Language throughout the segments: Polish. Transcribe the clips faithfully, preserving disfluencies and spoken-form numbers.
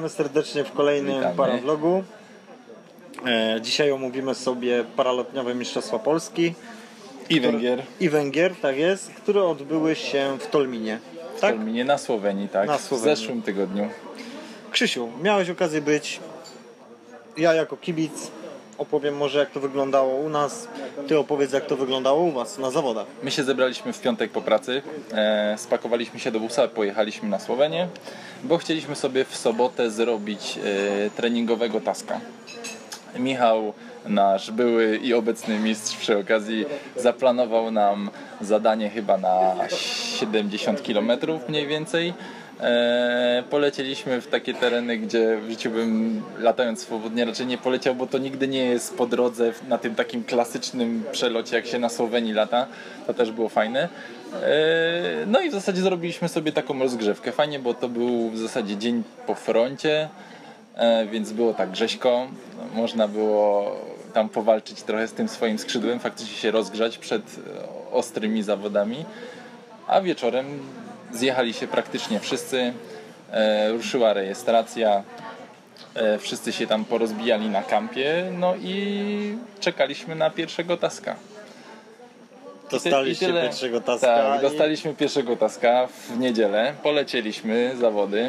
Witamy serdecznie w kolejnym Witamy. paravlogu. E, dzisiaj omówimy sobie paralotniowe Mistrzostwa Polski I Węgier. I Węgier, tak jest, które odbyły się w Tolminie. W Tak? Tolminie na Słowenii, tak? Na Słowenii. W zeszłym tygodniu. Krzysiu, miałeś okazję być. Ja jako kibic opowiem może, jak to wyglądało u nas. Ty opowiedz, jak to wyglądało u was na zawodach. My się zebraliśmy w piątek po pracy, e, spakowaliśmy się do busa, pojechaliśmy na Słowenię, bo chcieliśmy sobie w sobotę zrobić e, treningowego taska. Michał, nasz były i obecny mistrz, przy okazji zaplanował nam zadanie chyba na siedemdziesiąt kilometrów mniej więcej. E, polecieliśmy w takie tereny, gdzie w życiu bym, latając swobodnie, raczej nie poleciał, bo to nigdy nie jest po drodze na tym takim klasycznym przelocie, jak się na Słowenii lata. To też było fajne. E, no i w zasadzie zrobiliśmy sobie taką rozgrzewkę. Fajnie, bo to był w zasadzie dzień po froncie, e, więc było tak grześko. Można było tam powalczyć trochę z tym swoim skrzydłem, faktycznie się rozgrzać przed ostrymi zawodami, a wieczorem zjechali się praktycznie wszyscy, e, ruszyła rejestracja, e, wszyscy się tam porozbijali na kampie, no i czekaliśmy na pierwszego taska. Dostaliście I tyle. pierwszego taska. Tak, i... dostaliśmy pierwszego taska w niedzielę, polecieliśmy zawody.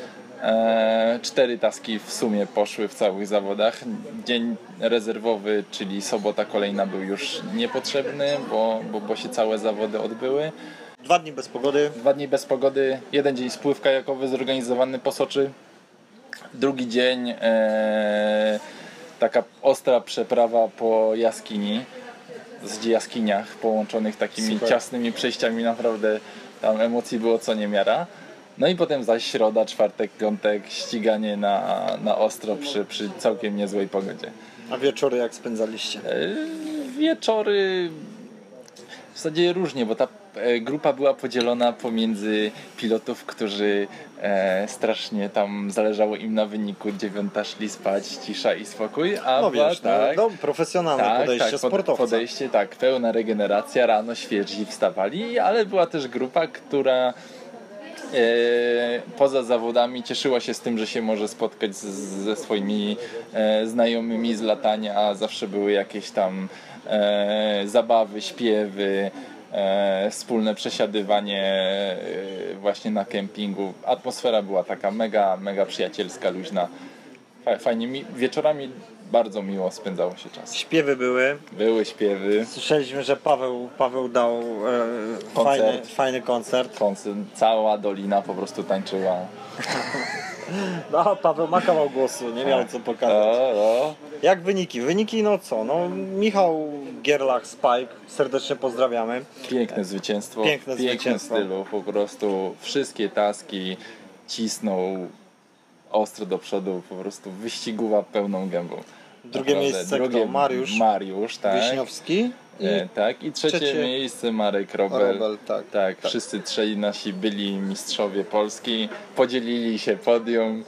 E, cztery taski w sumie poszły w całych zawodach. Dzień rezerwowy, czyli sobota kolejna, był już niepotrzebny, bo, bo, bo się całe zawody odbyły. Dwa dni bez pogody. Dwa dni bez pogody, jeden dzień spływ kajakowy zorganizowany po Soczi, drugi dzień e, taka ostra przeprawa po jaskini, w zasadzie jaskiniach połączonych takimi Super. ciasnymi przejściami, naprawdę tam emocji było co niemiara. No i potem zaś środa, czwartek, piątek, ściganie na, na ostro przy, przy całkiem niezłej pogodzie. A wieczory jak spędzaliście? E, wieczory w zasadzie różnie, bo ta grupa była podzielona pomiędzy pilotów, którzy e, strasznie tam zależało im na wyniku, dziewiąta szli spać, cisza i spokój, a No była, wiesz, tak, no, no, profesjonalne tak, podejście tak, sportowca. Podejście, tak, pełna regeneracja, rano świeżi wstawali, ale była też grupa, która e, poza zawodami cieszyła się z tym, że się może spotkać z, ze swoimi e, znajomymi z latania, zawsze były jakieś tam e, zabawy, śpiewy, E, wspólne przesiadywanie e, właśnie na kempingu. Atmosfera była taka mega, mega przyjacielska, luźna. Fajnie, mi, wieczorami bardzo miło spędzało się czas. Śpiewy były. Były śpiewy. Słyszeliśmy, że Paweł, Paweł dał e, Koncert. fajny, fajny koncert. Koncert. Cała dolina po prostu tańczyła. No, Paweł ma kawał głosu, nie miał co pokazać. O, o. Jak wyniki? Wyniki no co? No, Michał Gierlach Spike, serdecznie pozdrawiamy. Piękne zwycięstwo. Piękne w pięknym zwycięstwo. stylu. Po prostu wszystkie taski cisnął ostro do przodu, po prostu wyścigówa pełną gębą. Drugie Naprawdę. miejsce Drugie kto? Mariusz, Mariusz, tak. Wiśniowski. I E, tak, i trzecie, trzecie miejsce Marek Robel. Robel, tak, tak, tak. wszyscy trzej nasi byli mistrzowie Polski, podzielili się podium.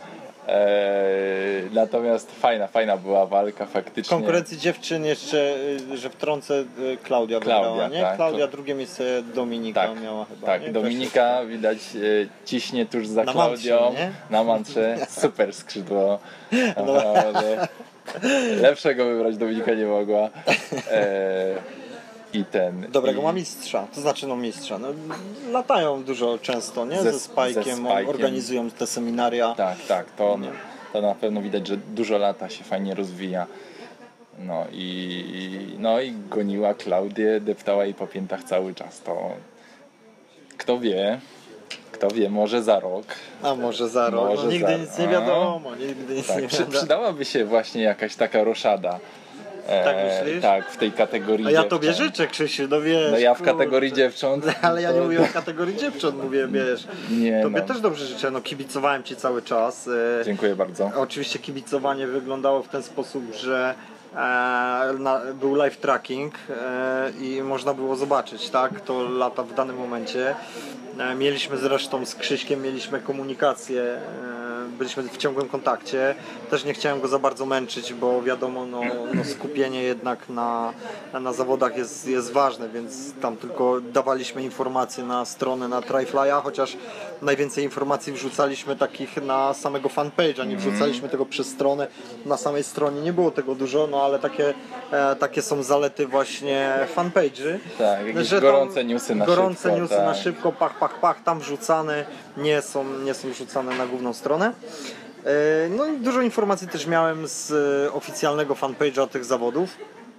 E, natomiast fajna, fajna była walka faktycznie. konkurencji dziewczyn jeszcze, y, że wtrącę, y, Klaudia, Klaudia, wygrała, nie? tak. Klaudia, drugie miejsce Dominika Tak, miała chyba. tak, nie? Dominika widać e, ciśnie tuż za Na Klaudią, mantrze, nie? na mantrze, super skrzydło. No. Naprawdę. Lepszego wybrać Dominika nie mogła. E, I ten. Dobrego i... ma mistrza, to znaczy no mistrza. No, latają dużo często, nie? Ze- Ze Spike'iem, ze Spike'iem. organizują te seminaria. Tak, tak, to, Nie. to na pewno widać, że dużo lata się fajnie rozwija. No i, no i goniła Klaudię, deptała jej po piętach cały czas. To kto wie, kto wie, może za rok. A może za rok, Może no, nigdy za- nic nie a. wiadomo, nigdy nic Tak, nie przy, wiadomo. przydałaby się właśnie jakaś taka roszada. E, Tak myślisz? Tak, w tej kategorii A ja dziewcząt. tobie życzę, Krzysiu, no wiesz. No ja w kurczę. kategorii dziewcząt. Ale ja nie to- mówię o kategorii dziewcząt, mówię, wiesz. Nie, Tobie no. też dobrze życzę, no kibicowałem ci cały czas. e, Dziękuję bardzo. Oczywiście kibicowanie wyglądało w ten sposób, że e, na, był live tracking e, i można było zobaczyć, tak, to lata w danym momencie. E, mieliśmy zresztą z Krzyśkiem mieliśmy komunikację e, byliśmy w ciągłym kontakcie. Też nie chciałem go za bardzo męczyć, bo wiadomo, no, no skupienie jednak na, na zawodach jest, jest ważne, więc tam tylko dawaliśmy informacje na stronę na Tryfly'a, chociaż najwięcej informacji wrzucaliśmy takich na samego fanpage'a, nie wrzucaliśmy tego przez stronę, na samej stronie nie było tego dużo, no ale takie, e, takie są zalety właśnie fanpage'y. Tak, jakieś że tam gorące newsy na gorące szybko. newsy tak. na szybko, pach, pach, pach, tam wrzucane, nie są, nie są wrzucane na główną stronę. E, No i dużo informacji też miałem z e, oficjalnego fanpage'a tych zawodów.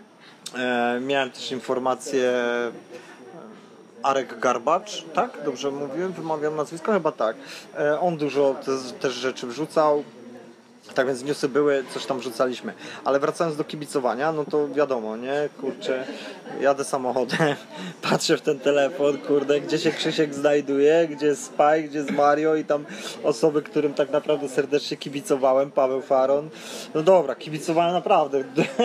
E, Miałem też informacje e, Arek Garbacz, tak? Dobrze mówię? Wymawiam nazwisko? Chyba tak. E, On dużo te, też rzeczy wrzucał. Tak więc newsy były, coś tam wrzucaliśmy. Ale wracając do kibicowania, no to wiadomo, nie? Kurczę, jadę samochodem, patrzę w ten telefon, kurde, gdzie się Krzysiek znajduje, gdzie jest Spike, gdzie jest Mario i tam osoby, którym tak naprawdę serdecznie kibicowałem, Paweł Faron. No dobra, kibicowałem naprawdę.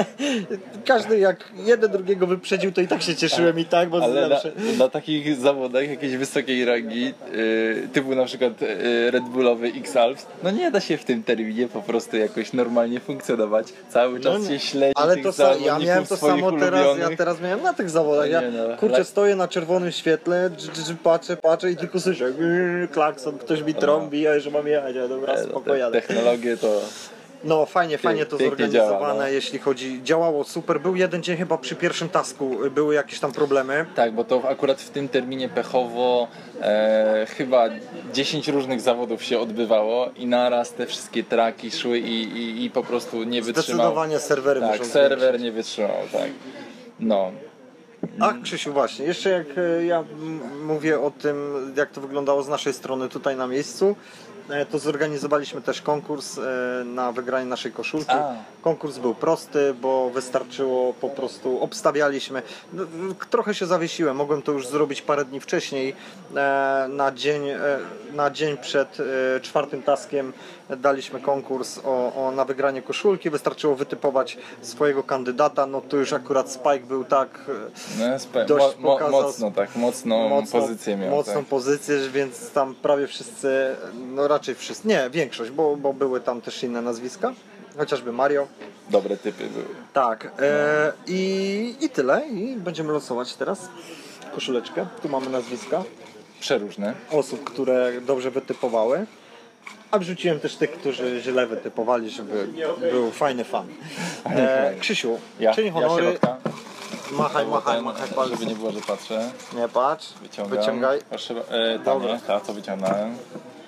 Każdy jak jeden drugiego wyprzedził, to i tak się cieszyłem i tak, bo Ale na, zawsze... na takich zawodach jakiejś wysokiej rangi, yy, typu na przykład yy, Red Bullowy X-Alps, no nie da się w tym terminie po prostu jakoś normalnie funkcjonować. Cały czas No się nie. śledzi Ale tych to sa- zawodników ja miałem to swoich samo teraz, ulubionych. ja teraz miałem na tych zawodach. Ja Nie no, kurczę, ale- stoję na czerwonym świetle, dż, dż, dż, patrzę, patrzę i tylko słyszę yy, klakson, ktoś mi trąbi, a że mam jechać, ja dobra, E, no, spoko te jadę. technologie to... No fajnie, fajnie to pięknie zorganizowane, działa, no. jeśli chodzi, działało super. Był jeden dzień chyba przy pierwszym tasku, były jakieś tam problemy. Tak, bo to akurat w tym terminie pechowo e, chyba dziesięć różnych zawodów się odbywało i naraz te wszystkie traki szły i, i, i po prostu nie wytrzymał. Zdecydowanie serwery Tak, muszą serwer zwiększyć. nie wytrzymał, tak. No. A Krzysiu, właśnie, jeszcze jak e, ja m- mówię o tym, jak to wyglądało z naszej strony tutaj na miejscu, e, to zorganizowaliśmy też konkurs e, na wygranie naszej koszulki. A. Konkurs był prosty, bo wystarczyło po prostu, obstawialiśmy. No, trochę się zawiesiłem, mogłem to już zrobić parę dni wcześniej. E, Na dzień, e, na dzień przed e, czwartym taskiem daliśmy konkurs o, o, na wygranie koszulki. Wystarczyło wytypować swojego kandydata. No to już akurat Spike był tak e, No, spe- dość mo, mo, pokazał mocno, tak, mocną mocną, pozycję miał. mocną tak. pozycję, więc tam prawie wszyscy, no raczej wszyscy, nie, większość, bo, bo były tam też inne nazwiska, chociażby Mario. Dobre typy były. Tak, e, i, i tyle. I będziemy losować teraz koszuleczkę. Tu mamy nazwiska Przeróżne. osób, które dobrze wytypowały. A wrzuciłem też tych, którzy źle wytypowali, żeby był fajny fan. E, Krzysiu, Ja, czyń ja honory. środka. Machaj, machaj, Ten, machaj żeby palcem. nie było, że patrzę. Nie patrz, Wyciągam. wyciągaj. Proszę, e, ta, Dobra. nie, ta co wyciągnąłem.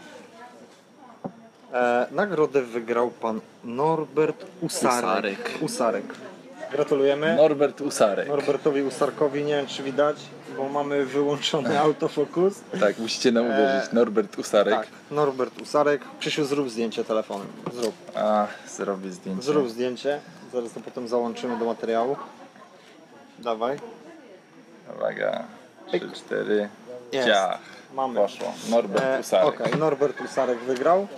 E, nagrodę wygrał pan Norbert Usarek. Usarek. Usarek. Gratulujemy. Norbert Usarek. Norbertowi Usarkowi, nie wiem czy widać, bo mamy wyłączony autofokus. Tak, musicie nam uwierzyć. E, Norbert Usarek. Tak, Norbert Usarek. Krzysiu, zrób zdjęcie telefonem. Zrób. A, zrobię zdjęcie. Zrób zdjęcie. Zaraz to potem załączymy do materiału. Dawaj. Uwaga. trzy, cztery. Jest. Ciach. Mamy. Poszło. Norbert E, Usarek. Okej, Norbert Usarek wygrał.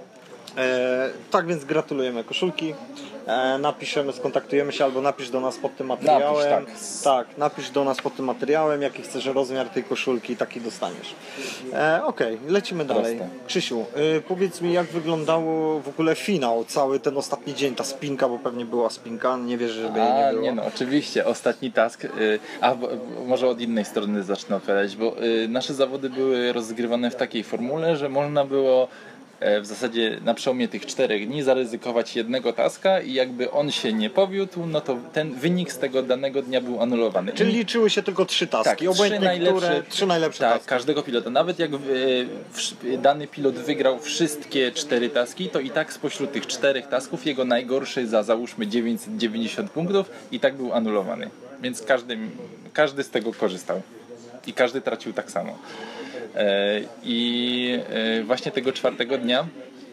E, tak więc gratulujemy koszulki. E, napiszemy, skontaktujemy się albo napisz do nas pod tym materiałem. Napisz, tak. napisz do nas pod tym materiałem, jaki chcesz rozmiar tej koszulki, taki dostaniesz. E, Okej, lecimy dalej. Proste. Krzysiu, e, powiedz mi, jak wyglądało w ogóle finał, cały ten ostatni dzień, ta spinka, bo pewnie była spinka, nie wierzę, żeby jej nie A, było. nie no, oczywiście, ostatni task, y, a bo, bo, może od innej strony zacznę opowiadać, bo y, nasze zawody były rozgrywane w takiej formule, że można było e, w zasadzie na przełomie tych czterech dni zaryzykować jednego taska i jakby on się nie powiódł, no to ten wynik z tego danego dnia był anulowany. Czyli liczyły się tylko trzy taski, Tak, trzy obojętnie najlepsze, które, trzy najlepsze tak, taski. każdego pilota. Nawet jak e, w, dany pilot wygrał wszystkie cztery taski, to i tak spośród tych czterech tasków jego najgorszy za załóżmy dziewięćset dziewięćdziesiąt punktów i tak był anulowany. Więc każdy, każdy z tego korzystał. I każdy tracił tak samo. E, I e, właśnie tego czwartego dnia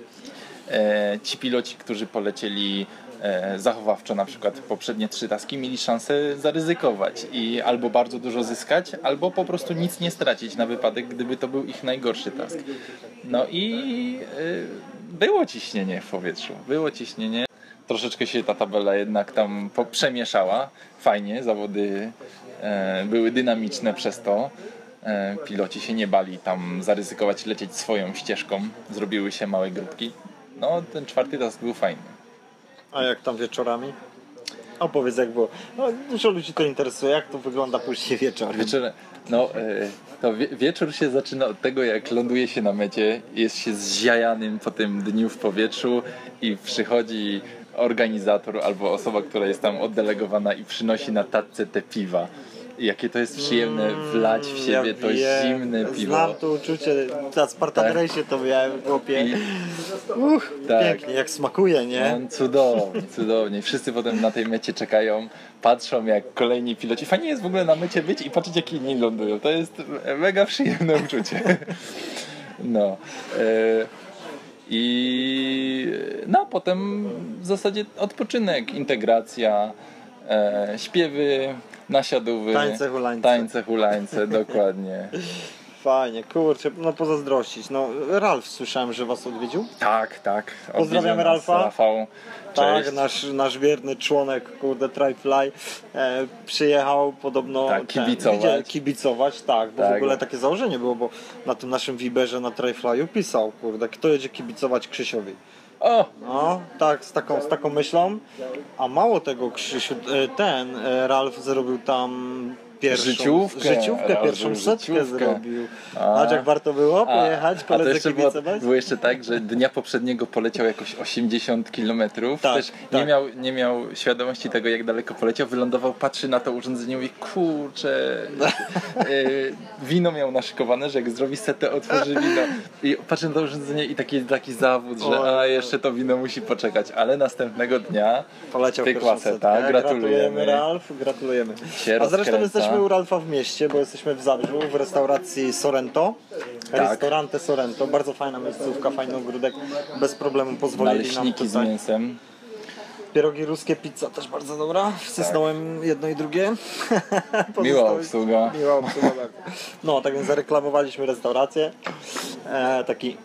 e, ci piloci, którzy polecieli e, zachowawczo na przykład poprzednie trzy taski, mieli szansę zaryzykować i albo bardzo dużo zyskać, albo po prostu nic nie stracić na wypadek, gdyby to był ich najgorszy task. No i e, było ciśnienie w powietrzu, było ciśnienie. Troszeczkę się ta tabela jednak tam przemieszała. Fajnie, zawody e, były dynamiczne przez to. E, piloci się nie bali tam zaryzykować, lecieć swoją ścieżką. Zrobiły się małe grupki. no ten czwarty task był fajny. A jak tam wieczorami? Opowiedz jak było. No, dużo ludzi to interesuje, jak to wygląda później wieczorem. Wieczór, no e, to wie, wieczór się zaczyna od tego, jak ląduje się na mecie, jest się zziajanym po tym dniu w powietrzu i przychodzi organizator albo osoba, która jest tam oddelegowana i przynosi na tacce te piwa. I jakie to jest przyjemne wlać w siebie Ja to wiem, zimne piwo. Znam to uczucie, na Spartan Tak. Race to miałem, chłopie. I- Uch, Tak. pięknie, jak smakuje, nie? No, cudownie, cudownie. Wszyscy potem na tej mecie czekają, patrzą jak kolejni piloci. Fajnie jest w ogóle na mecie być i patrzeć jak inni lądują. To jest mega przyjemne uczucie. No. E, I no potem w zasadzie odpoczynek, integracja, e, śpiewy, nasiadówy, Tańce, hulańce. tańce, hulańce, dokładnie. Fajnie, kurczę, no pozazdrościć. No, Ralf słyszałem, że was odwiedził. Tak, tak. Pozdrawiamy Odwiedził nas Ralfa. Rafał. Cześć. Tak, nasz, nasz wierny członek, kurde, Tryfly e, przyjechał podobno Tak, kibicować. Ten, widział- kibicować, tak, bo Tak. w ogóle takie założenie było, bo na tym naszym Viberze na Tryfly'u pisał, kurde, kto jedzie kibicować Krzysiowi. O! No, tak, z taką, z taką myślą, a mało tego, Krzysiu, e, ten e, Ralf zrobił tam pierwszą Życiówkę. życiówkę Ralf pierwszą zrobił setkę życiówkę. zrobił. A. A jak warto było pojechać, a to koledze jeszcze było, kibicować? było jeszcze tak, że dnia poprzedniego poleciał jakoś osiemdziesiąt kilometrów. Tak, Też tak. nie, miał, nie miał świadomości tego, jak daleko poleciał. Wylądował, patrzy na to urządzenie i mówi, kurczę, yy, wino miał naszykowane, że jak zrobi setę, otworzy wino. I patrzy na to urządzenie i taki, taki zawód, że Oj. a jeszcze to wino musi poczekać. Ale następnego dnia Poleciał pykła pierwszą seta. setkę. Gratulujemy. Ralf, gratulujemy. Się A zresztą rozkręca. jesteśmy u Ralfa w mieście, bo jesteśmy w Zabrzu, w restauracji Sorrento. Tak. Restaurante Sorrento, bardzo fajna miejscówka, fajny ogródek, bez problemu pozwolili nam Naleśniki z tutaj. mięsem. Pierogi ruskie, pizza też bardzo dobra. Wsysnąłem jedno i drugie. Miła Pozostałe- obsługa. Miła obsługa, tak. No, tak więc zareklamowaliśmy restaurację. E, taki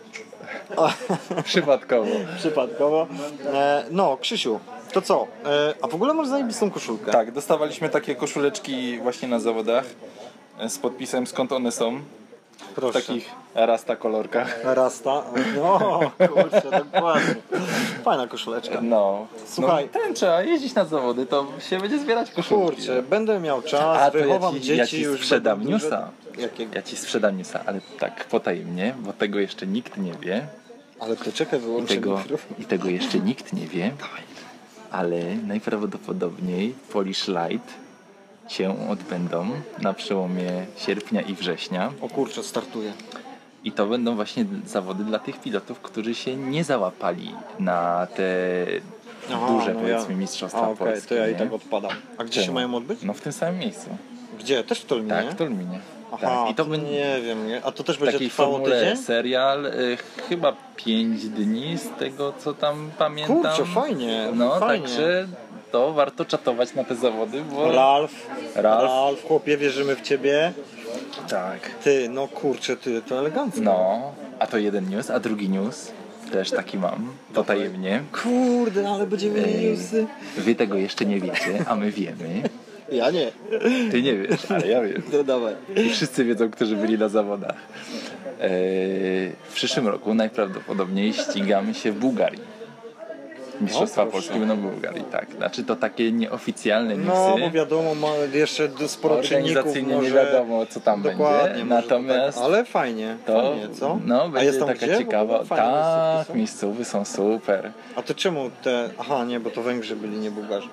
Przypadkowo. przypadkowo. E, no, Krzysiu, to co? E, a w ogóle masz zajebistą koszulkę. Tak, dostawaliśmy takie koszuleczki właśnie na zawodach e, z podpisem skąd one są. W Proszę. takich rasta kolorkach. Rasta. No, kurczę, dokładnie. Fajna koszuleczka. No. Słuchaj. No, ten trzeba jeździć na zawody, to się będzie zbierać koszulki. Kurczę, będę miał czas, A to ja wychowam ci, dzieci ja ci już. sprzedam będą duże- newsa. Jakiego? Ja ci sprzedam newsa, ale tak potajemnie, bo tego jeszcze nikt nie wie. Ale to czekaj, I wyłączę tego, mikrofon. I tego jeszcze nikt nie wie. Ale najprawdopodobniej Polish Light się odbędą na przełomie sierpnia i września. O kurczę, startuję. I to będą właśnie zawody dla tych pilotów, którzy się nie załapali na te Aha, duże, no powiedzmy, ja. mistrzostwa A, okej, polskie. to ja i nie? tak odpadam. A gdzie się Czemu? mają odbyć? No w tym samym miejscu. Gdzie? Też w Tolminie? Tak, w Tolminie. Aha, Tak. I to to będzie nie wiem, nie? A to też w będzie takiej trwało formule tydzień? serial, y, chyba pięć dni z tego, co tam pamiętam. Kurczę, fajnie, No, fajnie. także to warto czatować na te zawody, bo... Ralf, Ralf. Ralf, chłopie, wierzymy w ciebie. Tak. Ty, no kurczę, ty, to elegancko. No, a to jeden news, a drugi news też taki mam, potajemnie. Kurde, ale będziemy mieli Ej, newsy. Wy tego jeszcze nie wiecie, a my wiemy. Ja nie. Ty nie wiesz, ale ja wiem. No dawaj. I wszyscy wiedzą, którzy byli na zawodach. Eee, w przyszłym roku najprawdopodobniej ścigamy się w Bułgarii. Mistrzostwa O, proszę. Polski będą w Bułgarii, tak. Znaczy to takie nieoficjalne newsy. No, bo wiadomo, ma jeszcze sporo czynników Organizacyjnie może... nie wiadomo, co tam Dokładnie, będzie. może Natomiast tak. Ale fajnie, to fajnie, co? no, A będzie jest tam taka gdzie? ciekawa. Fajne Tak, miejscówki są? miejscowy są super. A to czemu te... Aha, nie, bo to Węgrzy byli, nie Bułgarzy.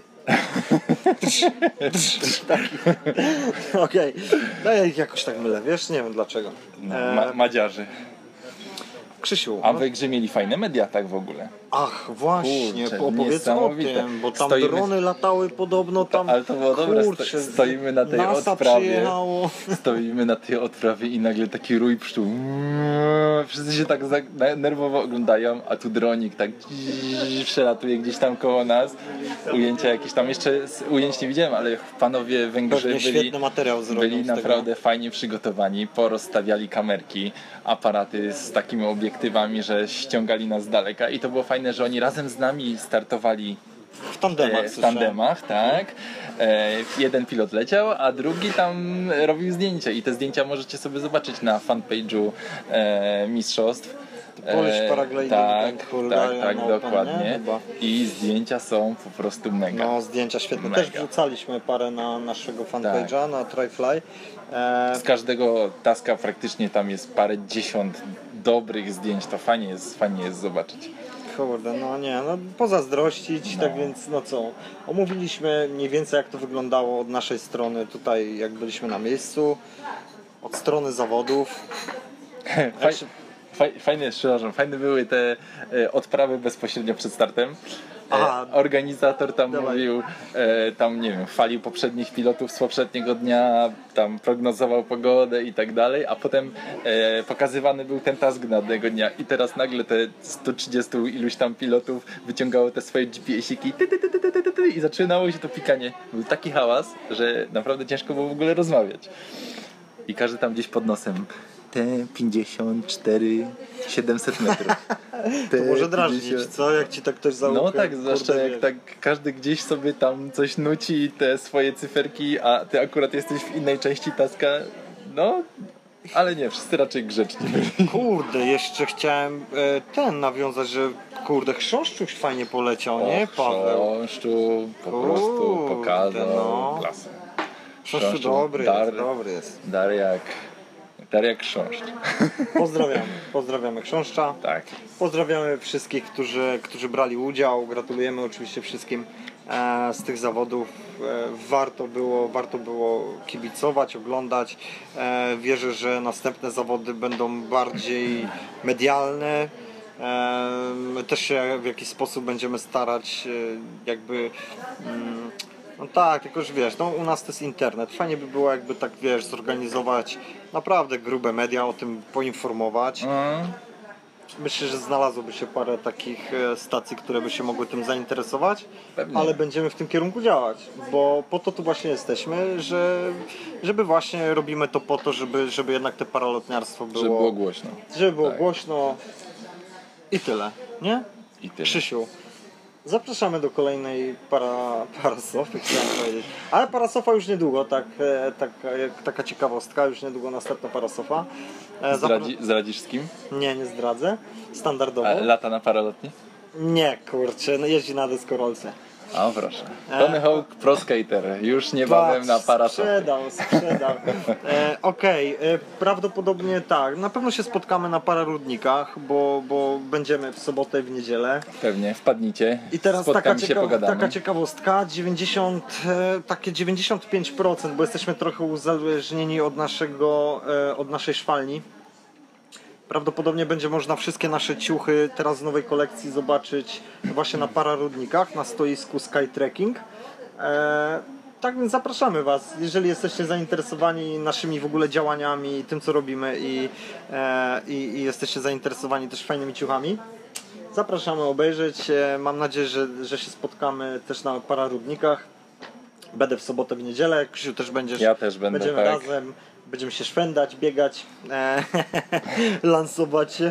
Okej, no ja ich jakoś tak mylę, wiesz? Nie wiem dlaczego. No, E, ma, Madziarzy. Krzysiu, A no, Węgrzy mieli fajne media tak w ogóle. ach właśnie, Kurczę, opowiedz o niesamowite. tym, bo tam Stoimy- drony latały podobno tam... Ale to było dobre, sto- kurczę, stoimy na tej NASA odprawie. przyjechało. Stoimy na tej odprawie i nagle taki rój pszczół. Wszyscy się tak za- na- nerwowo oglądają, a tu dronik tak przelatuje gdzieś tam koło nas. Ujęcia jakieś tam, jeszcze z ujęć nie widziałem, ale panowie Węgrzy Pewnie byli, świetny materiał zrobił byli z tego. naprawdę fajnie przygotowani, porozstawiali kamerki, aparaty z takimi obiektywami, że ściągali nas z daleka i to było fajne, że oni razem z nami startowali W tandemach, e, w słyszałem. tandemach, tak. E, jeden pilot leciał, a drugi tam robił zdjęcia i te zdjęcia możecie sobie zobaczyć na fanpage'u e, mistrzostw. Polish E, Paragliding tak, and tak, Bulgarian tak, Open, nie? dokładnie. Chyba. I zdjęcia są po prostu mega. No, zdjęcia świetne. Mega. Też wrzucaliśmy parę na naszego fanpage'a, Tak. na Tryfly. E, Z każdego taska praktycznie tam jest parę dziesiąt dobrych zdjęć, to fajnie jest, fajnie jest zobaczyć. Kurde, no nie, no pozazdrościć, No. tak więc no co, omówiliśmy mniej więcej jak to wyglądało od naszej strony tutaj, jak byliśmy na miejscu, od strony zawodów. Faj, faj, fajne, przepraszam, fajne były te e, odprawy bezpośrednio przed startem. E, Aha. organizator tam Dawaj. mówił, e, tam nie wiem, chwalił poprzednich pilotów z poprzedniego dnia, tam prognozował pogodę i tak dalej, a potem e, pokazywany był ten task danego dnia i teraz nagle te sto trzydzieści iluś tam pilotów wyciągało te swoje G P S-iki ty, ty, ty, ty, ty, ty, ty, i zaczynało się to pikanie. Był taki hałas, że naprawdę ciężko było w ogóle rozmawiać. I każdy tam gdzieś pod nosem te pięćdziesiąt cztery siedemset metrów. Te To może drażnić, pięćdziesiąt co? Jak ci tak ktoś załóży? No tak, zwłaszcza jak tak każdy gdzieś sobie tam coś nuci, te swoje cyferki, a ty akurat jesteś w innej części taska. No, ale nie, wszyscy raczej grzeczni byli. Kurde, jeszcze chciałem e, ten nawiązać, że kurde, chrząszczuś fajnie poleciał, nie Paweł? Chrząszczu po prostu Kurde, pokazał no. klasę. Chrząszczu dobry dar, jest, dobry jest. dar jak, dar jak chrząszcz. Pozdrawiamy, pozdrawiamy chrząszcza. Tak. Pozdrawiamy wszystkich, którzy, którzy brali udział. Gratulujemy oczywiście wszystkim e, z tych zawodów. E, warto było, warto było kibicować, oglądać. E, wierzę, że następne zawody będą bardziej medialne. E, my też się w jakiś sposób będziemy starać e, jakby mm, no tak, tylko że wiesz, no u nas to jest internet. Fajnie by było jakby tak wiesz, zorganizować naprawdę grube media, o tym poinformować. Mm. Myślę, że znalazłoby się parę takich e, stacji, które by się mogły tym zainteresować, Pewnie. ale będziemy w tym kierunku działać, bo po to tu właśnie jesteśmy, że, żeby właśnie robimy to po to, żeby, żeby jednak te paralotniarstwo było, Żeby było głośno. żeby było Tak. głośno i tyle, nie? I tyle. Krzysiu, zapraszamy do kolejnej para, parasofy, chciałem powiedzieć. Ale parasofa już niedługo, tak, e, tak, e, taka ciekawostka, już niedługo następna parasofa. E, zapra- Zdradzi, zdradzisz z kim? Nie, nie zdradzę. Standardowo. A, lata na paralotni? Nie, kurczę, no jeździ na deskorolce. O proszę. Tony Hawk Pro Skater. Już niebawem na Patrz, parasofy. sprzedał, sprzedał. E, Okej, okay. Prawdopodobnie tak. Na pewno się spotkamy na pararudnikach, bo, bo będziemy w sobotę i w niedzielę. Pewnie, wpadnijcie. I teraz taka, Spotkamy się, ciekaw- pogadamy. taka ciekawostka, dziewięćdziesiąt, e, takie dziewięćdziesiąt pięć procent, bo jesteśmy trochę uzależnieni od naszego, e, od naszej szwalni. Prawdopodobnie będzie można wszystkie nasze ciuchy teraz z nowej kolekcji zobaczyć właśnie na pararudnikach, na stoisku Skytrekking. E, tak więc zapraszamy Was, jeżeli jesteście zainteresowani naszymi w ogóle działaniami, tym co robimy i, e, i, i jesteście zainteresowani też fajnymi ciuchami. Zapraszamy obejrzeć. E, mam nadzieję, że, że się spotkamy też na pararudnikach. Będę w sobotę, w niedzielę. Krzysiu też będziesz. Ja też będę, Będziemy tak. razem. Będziemy się szwendać, biegać, e, lansować się.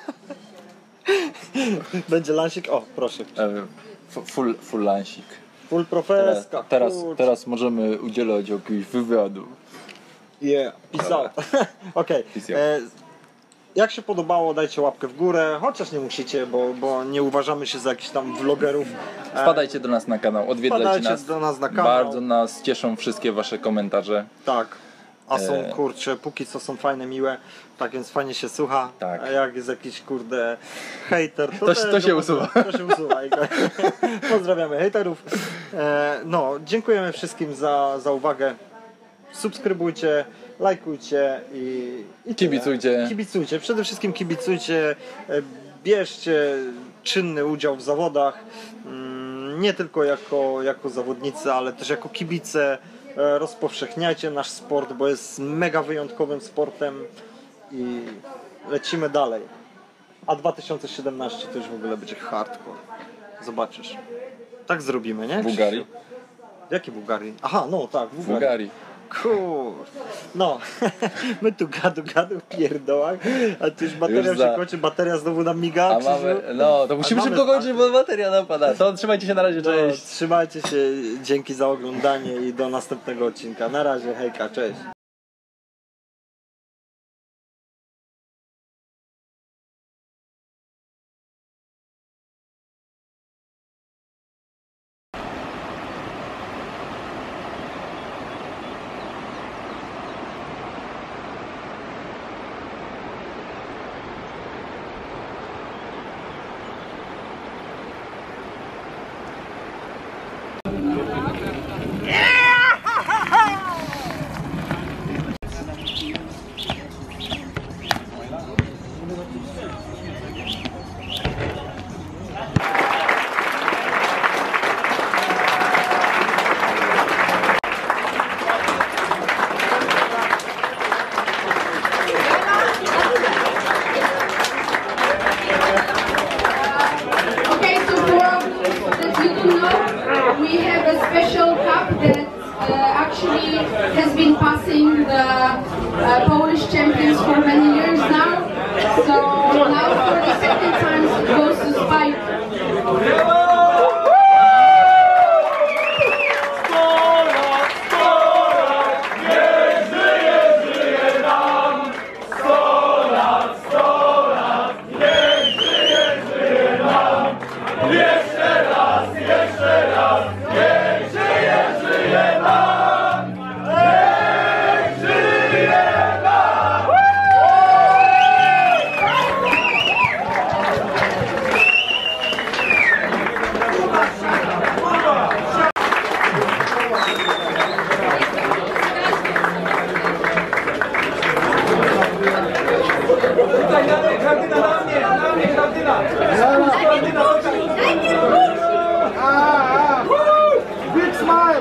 Będzie lansik. O, proszę. E, f- Full, full lansik. Full Teraz, profeska. teraz, kurczę. teraz możemy udzielać jakichś wywiadów. Yeah, peace out. Okej. Peace out. E, Jak się podobało, dajcie łapkę w górę, chociaż nie musicie, bo, bo nie uważamy się za jakichś tam vlogerów. E, Wpadajcie do nas na kanał, odwiedzajcie Wpadajcie nas. do nas na kanał. Bardzo nas cieszą wszystkie wasze komentarze. Tak. A są, E. kurcze, póki co są fajne, miłe, tak więc fajnie się słucha. Tak. A jak jest jakiś, kurde, hejter, to, To- też to się go- usuwa. To się usuwa. I tak. Pozdrawiamy hejterów. E, no, dziękujemy wszystkim za, za uwagę. Subskrybujcie, lajkujcie i, i tyle. Kibicujcie. Kibicujcie, przede wszystkim kibicujcie, e, bierzcie czynny udział w zawodach, mm, nie tylko jako, jako zawodnicy, ale też jako kibice. E, Rozpowszechniajcie nasz sport, bo jest mega wyjątkowym sportem i lecimy dalej. A dwa tysiące siedemnaście to już w ogóle będzie hardcore. Zobaczysz. Tak zrobimy, nie? Bułgarii. Krzysiu? W jakiej Bułgarii? Aha, no tak, w W Bułgarii. Bułgarii. Kur... No, my tu gadu gadu w pierdołach, a tu już bateria Już się za- kończy, bateria znowu nam miga. A Krzysiu. mamy, no to musimy A mamy- szybko kończyć, bo bateria napada. To trzymajcie się na razie, No, cześć. trzymajcie się, dzięki za oglądanie i do następnego odcinka. Na razie, hejka, cześć. special cup that uh, actually has been passing the uh, Polish champions for many years now. So now for the second time it goes to Spike. Big smile!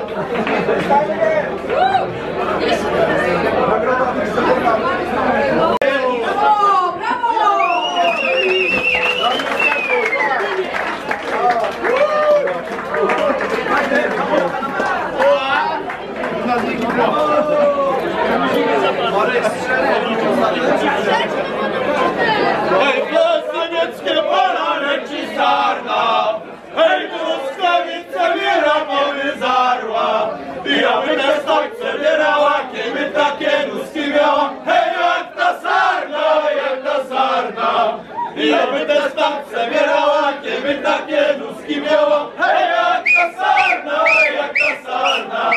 Hej, Plosenieckie pola leci sarna, hej, błyskawica wiera powyzarła. I ja by też tak przebierała, kiedy takie nóżki miała. Hej, jak ta sarna, jak ta sarna. I ja by też tak przebierała, kiedy takie nóżki miała. Hej, jak ta sarna, jak ta sarna.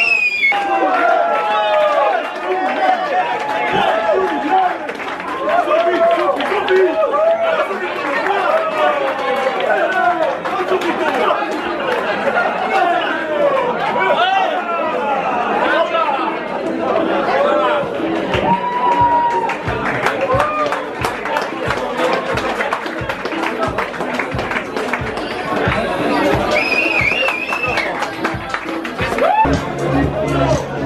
Woo!